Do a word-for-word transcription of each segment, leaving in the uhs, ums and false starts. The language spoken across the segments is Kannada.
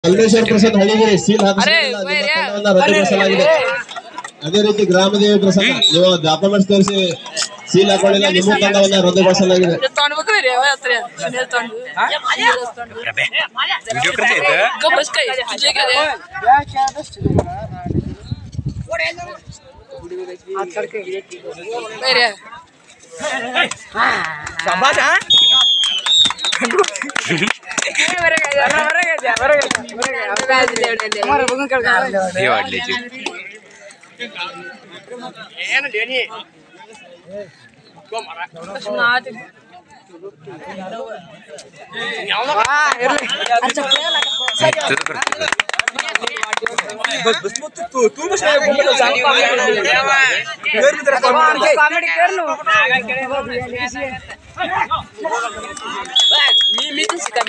ಕಲ್ಮೇಶ್ವರ ಪ್ರಸಾದ್ ಹಳ್ಳಿಗೆರೆ ಸೀಲ್ ರದ್ದುಪಡಿಸಲಾಗಿದೆ. ಅದೇ ರೀತಿ ಗ್ರಾಮದೇವಿ ಪ್ರಸಾದ್ ನೀವು ಡಾಕ್ಯುಮೆಂಟ್ಸ್ ತೋರಿಸಿ ಸೀಲ್ ಹಾಕೊಂಡಿಲ್ಲ, ನಿಮ್ಮ ತಂಡವನ್ನ ರದ್ದುಪಡಿಸಲಾಗಿದೆ. तू बस कॉमेडी कर लो मी मी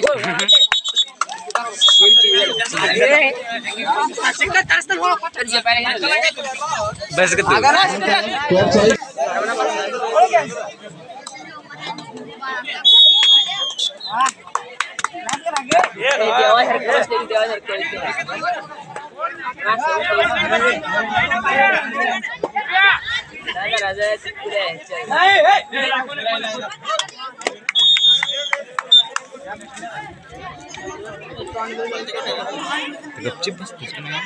बस गपचिप बस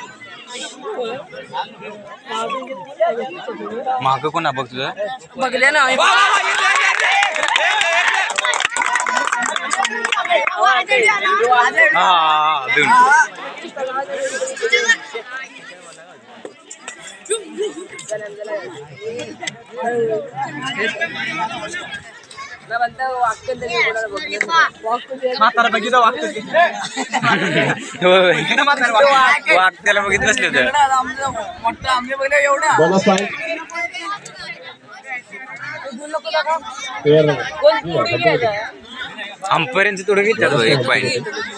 माग कोण बघ तुझं बघले ना म्हातारा बघितलं वागत्याला बघित नसले होते आमपर्यंत थोडं घेतात एक पॉईंट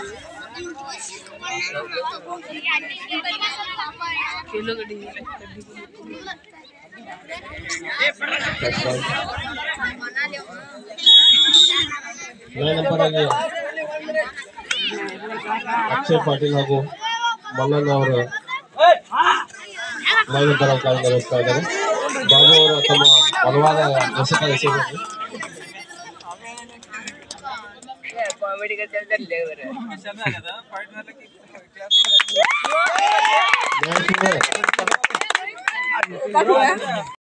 ಅಕ್ಷಯ್ ಪಾಟೀಲ್ ಹಾಗೂ ಮಲ್ಲಣ್ಣ ಅವರು ಲೈನ್ ಬರೋ ಕಾಲ ನಿರ್ವಹಿಸ್ತಾ ಇದ್ದಾರೆ. ಬಾಬು ಅವರು ತಮ್ಮ ಬಲವಾದ ಎಸೆತ ಎಸೆದಿದ್ದಾರೆ.